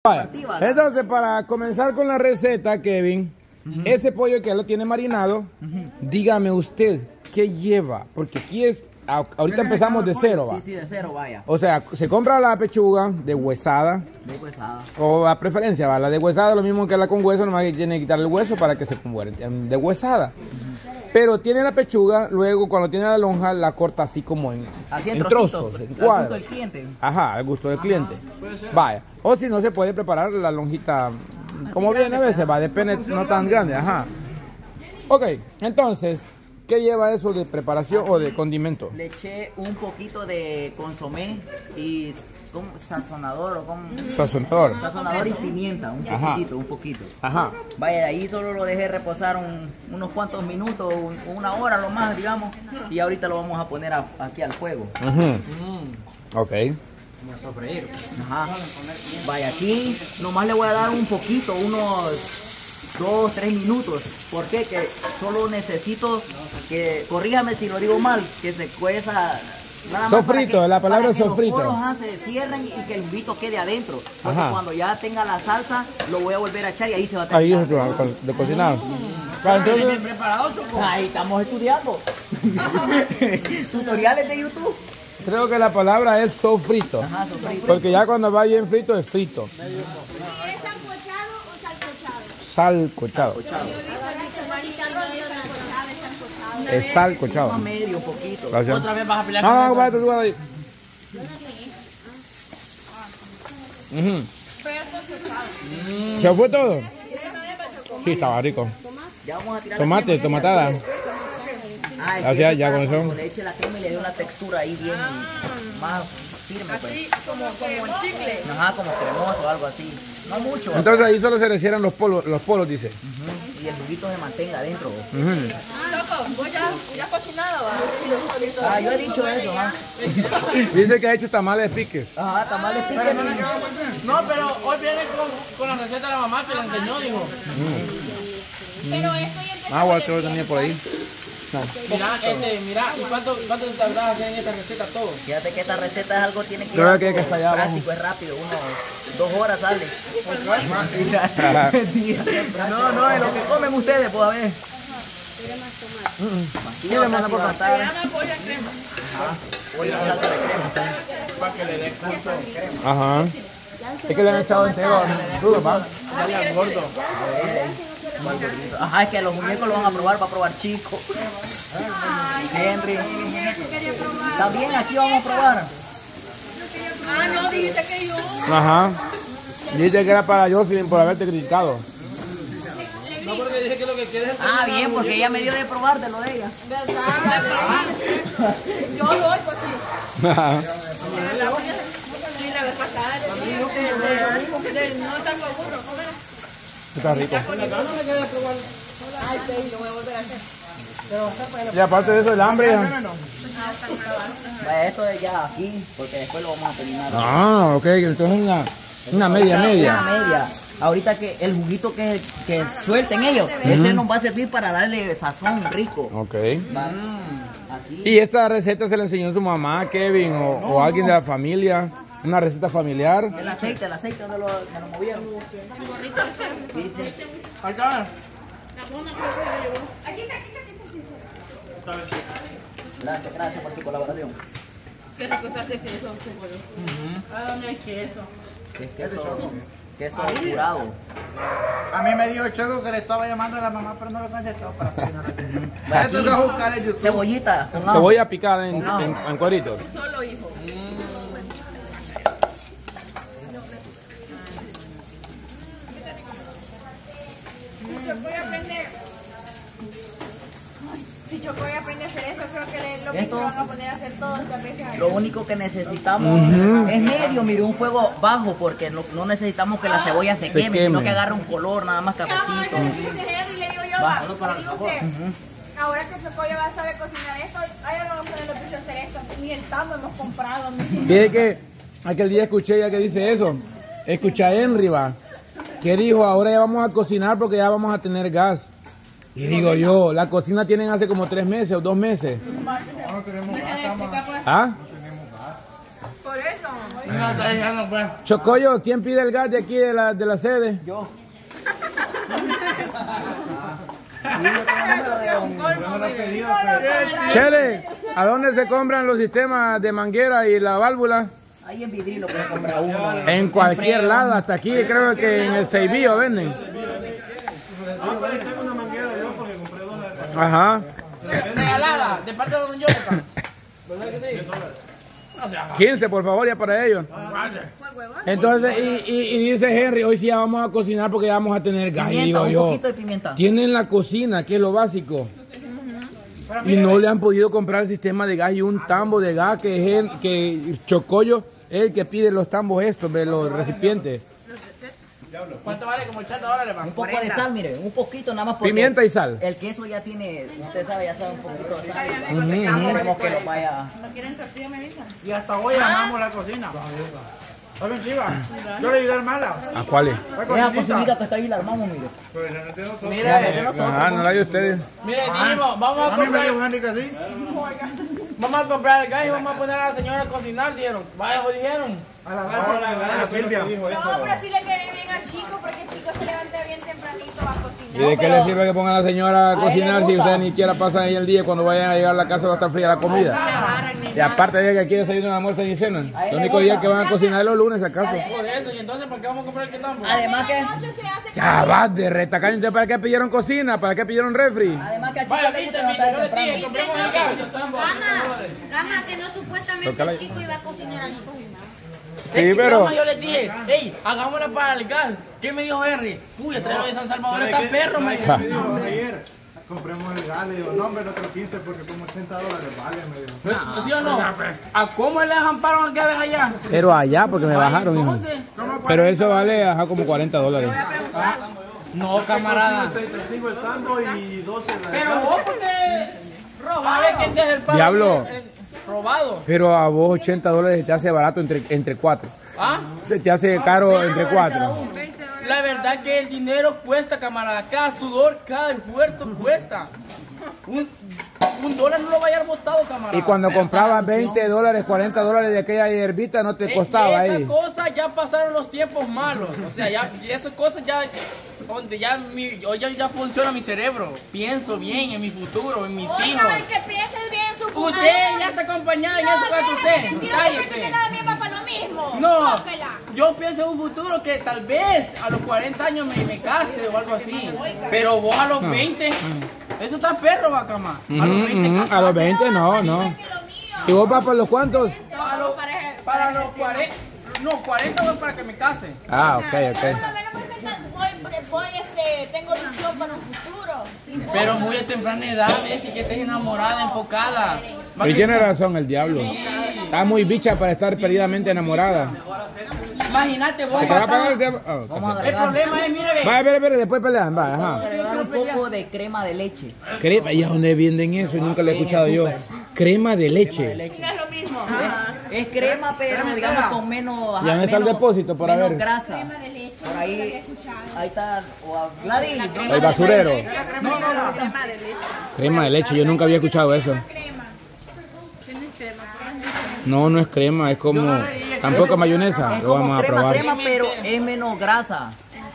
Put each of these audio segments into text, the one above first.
Vaya. Entonces, para comenzar con la receta, Kevin, ese pollo que ya lo tiene marinado, dígame usted, ¿qué lleva? Porque aquí es, ahorita empezamos de cero, va. Sí, de cero, vaya. O sea, se compra la pechuga de huesada. De huesada. O a preferencia, va. La de huesada, lo mismo que la con hueso, nomás que tiene que quitar el hueso para que se convierta de huesada. Pero tiene la pechuga, luego cuando tiene la lonja, la corta así como en trozos, en cuadros. Al gusto del cliente. Ajá, al gusto del cliente. Vaya. O si no, se puede preparar la lonjita como viene a veces, va, depende, no tan grande, ajá. Ok, entonces, ¿qué lleva eso de preparación o de condimento? Le eché un poquito de consomé y sazonador o con sazonador y pimienta, un poquito. Ajá. Vaya, ahí solo lo dejé reposar unos cuantos minutos, una hora lo más, digamos, y ahorita lo vamos a poner aquí al fuego. Ok. Ajá. Vaya, aquí nomás le voy a dar un poquito, unos 2, 3 minutos. ¿Por qué? Que solo necesito que, corríjame si lo digo mal, que se cueza. Sofrito, la palabra es sofrito. Los poros se cierren y que el juguito quede adentro. Porque cuando ya tenga la salsa, lo voy a volver a echar y ahí se va a terminar. Ahí es de cocinar. Entonces, preparado, Choco? Ahí estamos estudiando. Tutoriales de YouTube. Creo que la palabra es sofrito. Ajá, sofrito. Porque ya cuando va bien frito, es frito. ¿Es sancochado o Salcochado. salcochado? Es salcochado. A medio, un poquito. Gracias. Otra vez vas a pelear con va, tú ahí. ¿Se fue todo? Sí, estaba rico. Ya vamos a tirar tomate, tomatada. Gracias, ya con eso. Le eche la crema y le dé una textura ahí bien más firme. Así como en chicle. Ajá, como cremoso o algo así. No mucho. Entonces ahí solo se le cierran los polos, dice. Y el juguito se mantenga adentro. Loco, vos ya has cocinado. Yo he dicho eso, ¿ah? Dice que ha hecho tamales piques. Ajá, tamales piques. No, pero hoy viene con la receta de la mamá que la enseñó, dijo. Pero esto ya empezó. Agua, creo que tenía por ahí. No. Mira, ¿y cuánto te tardás hacer en esta receta todo? Fíjate que esta receta es algo tiene que creo que está allá práctico, es rápido, 2 horas sale. No, es lo que comen ustedes, pues a ver. Mira, manda por Se llama pollo a crema. Para que le dé curso de crema. Ajá. Es que le han echado entero crudo, ¿va? Dale gordo. Ajá, es que los muñecos lo van a probar, va a probar chico. Henry. También aquí vamos a probar. No, dijiste que yo. Ajá. Dice que era para Jocelyn por haberte criticado. No, porque dije que lo que quieres es Bien, porque ella me dio de probar de lo de ella. ¿verdad? Yo doy, pues sí. Ajá. Sí, la vez pasada le digo que no está seguro, comer. Está rico. Ay, sí, lo voy a volver a hacer. Y aparte de eso, el hambre. Esto es ya aquí, porque después lo vamos a terminar. Ok, entonces una media. Una media. Ahorita que el juguito que suelten ellos, ese nos va a servir para darle sazón rico. Ok. Aquí. ¿Y esta receta se la enseñó su mamá, Kevin, o alguien de la familia? ¿Una receta familiar? El aceite donde lo movieron. Dice. Acá. Gracias por su colaboración. Qué rico está ese queso, ¿A dónde hay queso? Queso curado. A mí me dijo Choco que le estaba llamando a la mamá, pero no lo contestó para cocinar. Esto es a buscar en YouTube. Cebollita. Cebolla picada en cuadritos. Solo hijo. Si Choco voy a aprender a hacer eso, creo que lo mismo van a poner a hacer todas las veces. Lo único que necesitamos es medio, mire, un fuego bajo, porque no necesitamos que la cebolla se queme, sino que agarre un color, nada más cafecito. Le digo yo, ahora que Choco ya va a saber cocinar esto, ahora no vamos a tener los bichos a hacer esto, ni el tamo hemos comprado. Fíjate que aquel día escuché ya que dice eso, escuché a Henry, va, que dijo, ahora ya vamos a cocinar porque ya vamos a tener gas. Y digo yo, la cocina tienen hace como 3 meses o 2 meses. No tenemos gas. ¿Ah? Por eso. Chocoyo, ¿quién pide el gas de aquí de la sede? Yo. Chele, ¿a dónde se compran los sistemas de manguera y la válvula? Ahí en Vidrilo pueden comprar uno. En cualquier lado, hasta aquí creo que en el Seibío venden. Ajá. Regalada, de parte de Don Jonathan. ¿Verdad que sí? 15 por favor, ya para ellos. Entonces, y dice Henry, hoy sí ya vamos a cocinar porque ya vamos a tener gas. Pimienta, Digo un yo, poquito de pimienta. tienen la cocina, que es lo básico. Y no le han podido comprar el sistema de gas y un tambo de gas que es que Chocoyo es el que pide los tambos estos, de los recipientes. ¿Cuánto vale? Como $80, man. Un poco de sal, mire, un poquito nada más. Porque Pimienta y sal. El queso ya tiene, usted sabe, ya sabe un poquito de sal. Queremos que lo vaya. ¿No quieren tortilla, me dicen? Y hasta hoy amamos la cocina. ¿Saben, Chiva? Yo le ayudé a armarla. ¿A cuáles? Esa cocinita que está ahí la armamos, mire. Mire, Ah, no la hay ustedes. mire, dijimos, vamos a A mí me dijo comprar. Henry que sí. Vamos a comprar el gas y vamos a poner a la señora a cocinar, dijeron. Vaya, pues dijeron. A la Silvia. No, pero sí le quedé bien a Chico, porque Chico se levanta bien tempranito a ¿Y cocinar. de qué le sirve que pongan a la señora a cocinar si ustedes ni siquiera pasan ahí el día y cuando vayan a llegar a la casa va a estar fría la comida? Y aparte de que aquí desayunan, almuerzan y cenan. El único día que van a cocinar es los lunes, ¿acaso? Por eso, y entonces, ¿para qué vamos a comprar el que tambo? Además que, Ya vas de retacar. ¿Entonces para qué pidieron cocina? ¿Para qué pidieron refri? además que a Chico Vaya, le viste, gusta yo levantar le dije, temprano. compremos el gas. Gama, que no supuestamente el chico iba a cocinar allí. Sí, pero... Yo les dije, hey, hagámosla para el gas. ¿Qué me dijo Henry? Uy, el treno de San Salvador está perro, me dijo. Ayer compremos el gas, le digo, no hombre, el otro 15 porque como $80 vale, me dijo. ¿Sí o no? ¿A cómo le dejamparon que ves allá? Pero allá, porque me bajaron, hijo. Entonces, Pero eso vale ajá, como $40. no, camarada. 35 el tango y 12 Pero vos, porque robado. ¿Quién deja el palo? Diablo. Robado. Pero a vos $80 se te hace barato entre 4. ¿Ah? Se te hace caro entre 4. La verdad que el dinero cuesta, camarada. Cada sudor, cada esfuerzo cuesta. Un dólar no lo vaya a haber botado, camarada. Y cuando comprabas $20, $40 de aquella hierbita no te costaba Esas ahí. cosas ya pasaron los tiempos malos. O sea, ya esas cosas ya... Donde ya, hoy ya funciona mi cerebro. Pienso bien en mi futuro, en mis hijos. Oiga, el que pienses bien en su Usted ya está acompañada en eso que usted. Cállese. lo mismo. No, Tóquela. yo pienso en un futuro que tal vez a los 40 años me case o algo así. Pero vos a los 20, eso está perro, Bacama. A los 20 A los 20 no. ¿Y vos vas por los cuantos? para los 40, no, 40 voy para que me case. Ah, ok. Por lo menos tengo visión para un futuro. Pero muy a temprana edad, ves, y que estés enamorada, enfocada. Y tiene razón el diablo. Está muy bicha para estar perdidamente enamorada. Imagínate vos. ¿Te va a pagar el diablo? Vamos a El agregar, problema es, mire, ve. Va, espera, después pelean, va, ajá. agregar un poco de crema de leche. Crema, ¿y a dónde venden eso? Nunca lo he escuchado yo. Crema de leche. Es lo mismo. Es crema, pero digamos con menos... Ya no está el depósito para menos ver. grasa. Por ahí está... O a Gladys. El basurero. No. Crema de leche, yo nunca había escuchado eso. No es crema, es como... Tampoco es mayonesa, Es lo como vamos a probar. crema, pero es menos grasa.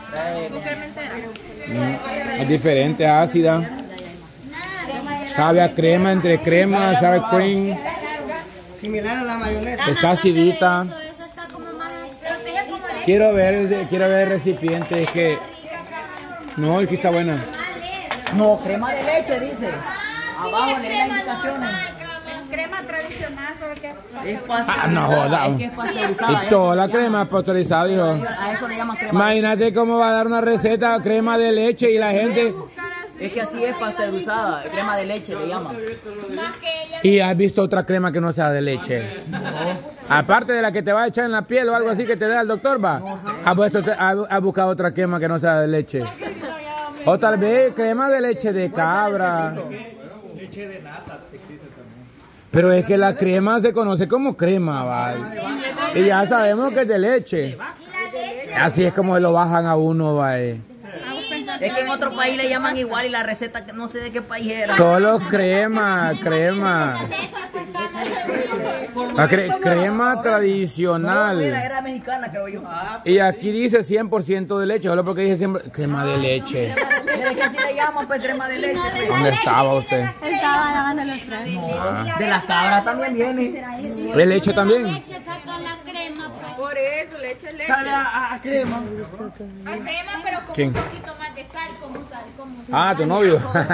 Es diferente, ácida. Sabe a crema, entre crema, sabe a cream. Similar a la mayonesa. Está acidita. Eso está como más... Quiero ver el recipiente, es que... No, es que está buena. No, crema de leche, dice. Abajo lee las indicaciones. Crema tradicional, solo que Es pasteurizada. no joda. Es que es pasteurizada. Y toda la crema pasteurizada, hijo. A eso le llaman crema. Imagínate cómo va a dar una receta crema de leche y la gente... Es que así es pasteurizada. Crema de leche le llaman. ¿Y has visto otra crema que no sea de leche? Aparte de la que te va a echar en la piel o algo así que te da el doctor, va. ¿Has buscado otra crema que no sea de leche? O tal vez crema de leche de cabra. Leche de nata existe también. Pero es que la crema se conoce como crema, va. Y ya sabemos que es de leche. Así es como lo bajan a uno, va. Es que en otro país le llaman igual y la receta no sé de qué país era. Solo crema. La crema tradicional. Era mexicana, creo yo. Y aquí dice 100% de leche, solo porque dice siempre crema de leche. ¿De qué así le llaman, pues, crema de leche? ¿Dónde estaba usted? Estaba lavando los trastes. No, de las cabras también viene. ¿De leche también? Leche sacan la crema, pues. Por eso, leche es leche. Sabe a crema. A crema, pero con ¿Quién? un poquito más de sal, como sal. Ah, tu novio. Sabe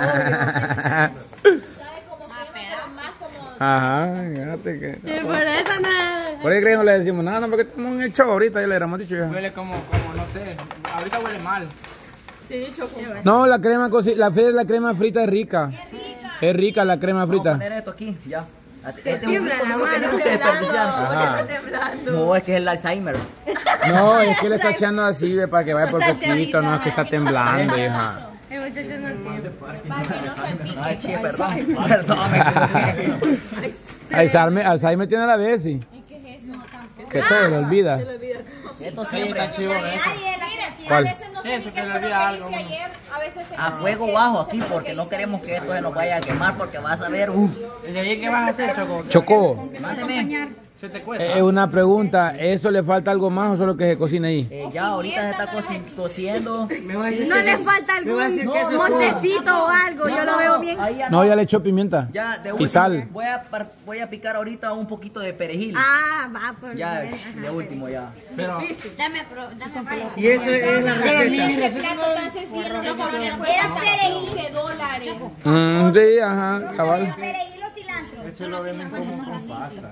como crema, pero más como... Ajá, fíjate que. Y por eso nada. Por ahí creo no le decimos nada, no, porque estamos en el show ahorita, ya le hubiéramos dicho ya. Huele como, no sé. Ahorita huele mal. Sí, chocolate. No, la crema la crema frita es rica. Es rica la crema Vamos a frita. poner esto aquí, ya. tiembla la mano, Ajá. No, es que es el Alzheimer. No, es que le está echando así para que vaya por poquito, no es que está temblando, hija. El muchacho no tiene. Ay, che, perdón. Perdón. Alzheimer tiene la Bessie. Que todo le olvida. Esto siempre Está chivo eso. ¿Cuál? A veces no sé Eso, ni que qué le fue lo olvida que algo, hice uno. ayer. A veces se a me fuego olvida. bajo aquí porque no queremos que esto se nos vaya a quemar porque vas a ver. ¿Y ahí qué vas a hacer, Choco? Chocó. Mándeme. ¿Se te cuesta? Es una pregunta, ¿eso le falta algo más o solo que se cocina ahí? Ya ahorita se está cociendo. No le falta algún montecito o algo, yo lo veo bien. Ahí ya No, ya le echó pimienta. Ya, de Y último, sal. voy a picar ahorita un poquito de perejil. Ah, va, pues. Ya, de último ya. Pero, Dame dame. Y eso es la receta. Ese plato tan sencillo no se puede hasta $15. Sí, ajá, cabal. Perejil o cilantro. Eso lo venden como con pasta.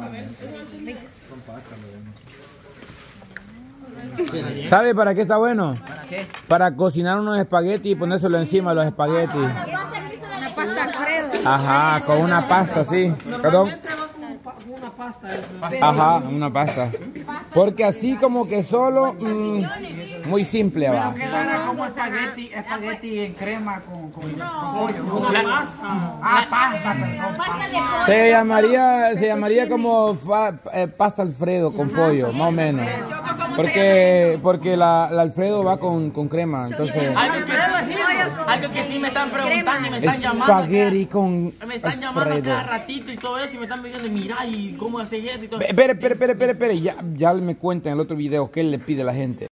¿Sabe para qué está bueno? ¿Para qué? Para cocinar unos espaguetis y ponérselo encima de los espaguetis. Una pasta Alfredo. Ajá, con una pasta, sí. Perdón. Ajá, una pasta. Porque así como que solo, muy simple va. Quedará como espagueti en crema con pollo. Con pasta. Pasta, perdón. Se llamaría como pasta Alfredo con pollo, más o menos. Porque la Alfredo va con crema, entonces. algo que sí me están preguntando y me están llamando. Espagueti con Me están llamando Alfredo. cada ratito y todo eso y me están pidiendo, mira, y cómo haces eso y todo. Espere, ya me cuenta en el otro video qué le pide la gente.